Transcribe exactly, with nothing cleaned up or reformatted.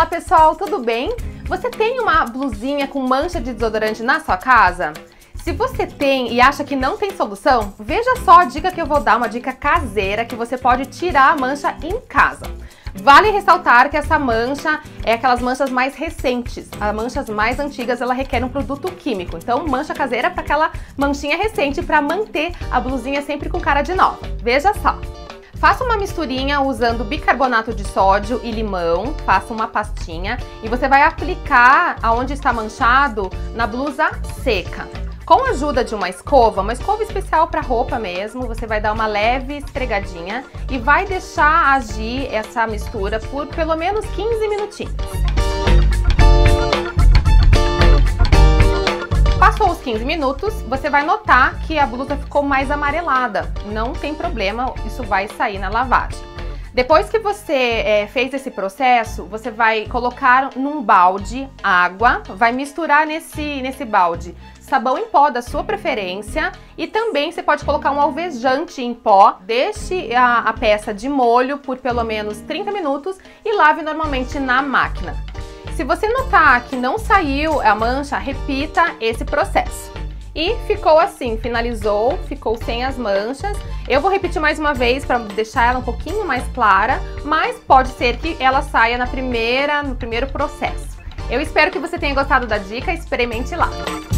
Olá pessoal, tudo bem? Você tem uma blusinha com mancha de desodorante na sua casa? Se você tem e acha que não tem solução, veja só a dica que eu vou dar, uma dica caseira que você pode tirar a mancha em casa. Vale ressaltar que essa mancha é aquelas manchas mais recentes. As manchas mais antigas, ela requer um produto químico. Então, mancha caseira para aquela manchinha recente, para manter a blusinha sempre com cara de nova. Veja só. Faça uma misturinha usando bicarbonato de sódio e limão, faça uma pastinha e você vai aplicar aonde está manchado na blusa seca. Com a ajuda de uma escova, uma escova especial para roupa mesmo, você vai dar uma leve esfregadinha e vai deixar agir essa mistura por pelo menos quinze minutinhos. Passou os quinze minutos, você vai notar que a blusa ficou mais amarelada. Não tem problema, isso vai sair na lavagem. Depois que você é, fez esse processo, você vai colocar num balde água, vai misturar nesse, nesse balde sabão em pó da sua preferência e também você pode colocar um alvejante em pó. Deixe a, a peça de molho por pelo menos trinta minutos e lave normalmente na máquina. Se você notar que não saiu a mancha, repita esse processo. E ficou assim, finalizou, ficou sem as manchas. Eu vou repetir mais uma vez para deixar ela um pouquinho mais clara, mas pode ser que ela saia na primeira, no primeiro processo. Eu espero que você tenha gostado da dica, experimente lá.